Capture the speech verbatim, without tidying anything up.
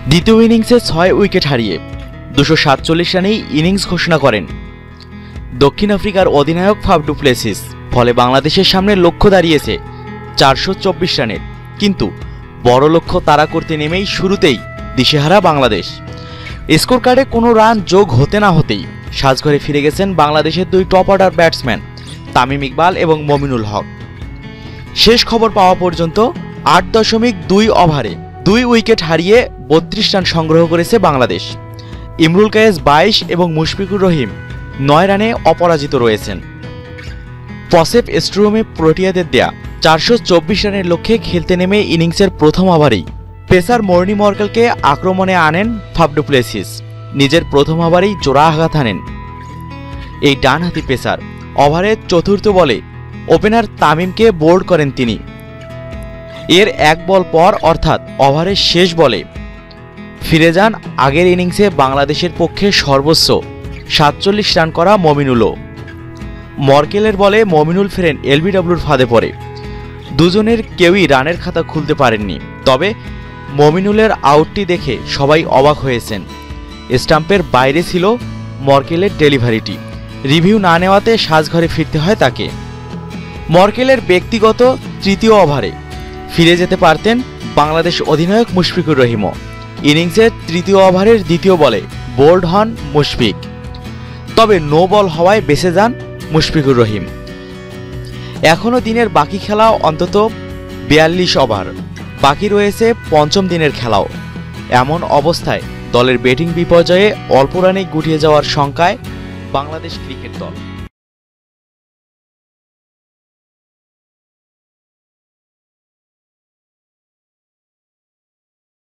দ্বিতীয় ইনিংসে ছয় উইকেট হারিয়ে দুশো সাতচল্লিশ রানেই ইনিংস ঘোষণা করেন দক্ষিণ আফ্রিকার অধিনায়ক ফাফ ডু প্লেসিস। ফলে বাংলাদেশের সামনে লক্ষ্য দাঁড়িয়েছে চারশো চব্বিশ রানের। কিন্তু বড় লক্ষ্য তাড়া করতে নেমেই শুরুতেই দিশেহারা বাংলাদেশ। স্কোর কার্ডে কোনো রান যোগ হতে না হতেই সাজঘরে ফিরে গেছেন বাংলাদেশের দুই top order batsman Tamim Iqbal এবং মমিনুল হক। শেষ খবর পাওয়া পর্যন্ত আট দশমিক দুই ওভারে দুই উইকেট হারিয়ে বত্রিশ রান সংগ্রহ করেছে বাংলাদেশ। ইমরুল কায়েস বাইশ এবং মুশফিকুর রহিম নয় রানে অপরাজিত রয়েছেন। পচেফস্ট্রুমে প্রোটিয়াদের দেয়া চারশো চব্বিশ রানের লক্ষ্যে খেলতে নেমে ইনিংসের প্রথম ওভারেই পেসার মর্নি মর্কেলকে আক্রমণে আনেন ফাফ ডু প্লেসিস। নিজের প্রথম ওভারেই জোড়া আঘাত হানেন এই ডানহাতি পেসার। ওভারের চতুর্থ বলে ওপেনার তামিমকে বোল্ড করেন তিনি। এর এক বল পর অর্থাৎ ওভারের শেষ বলে ফিরে যান আগের ইনিংসে বাংলাদেশের পক্ষে সর্বোচ্চ সাতচল্লিশ রান করা মমিনুলও। মর্কেলের বলে মমিনুল ফেরেন এলবিডব্লিউর ফাঁদে পড়ে। দুজনের কেউই রানের খাতা খুলতে পারেননি। তবে মমিনুলের আউটটি দেখে সবাই অবাক হয়েছেন। স্টাম্পের বাইরে ছিল মর্কেলের ডেলিভারিটি। রিভিউ না নেওয়াতে সাজঘরে ফিরতে হয় তাকে। মর্কেলের ব্যক্তিগত তৃতীয় ওভারে ফিরে যেতে পারতেন বাংলাদেশ অধিনায়ক মুশফিকুর রহিমও। ইনিংসের তৃতীয় ওভারের দ্বিতীয় বলে বোল্ড হন মুশফিক। তবে নো বল হওয়ায় বেঁচে যান মুশফিকুর রহিম। এখনও দিনের বাকি খেলাও অন্তত বিয়াল্লিশ ওভার বাকি রয়েছে পঞ্চম দিনের খেলাও। এমন অবস্থায় দলের ব্যাটিং বিপর্যয়ে অল্প রানে গুটিয়ে যাওয়ার শঙ্কায় বাংলাদেশ ক্রিকেট দল।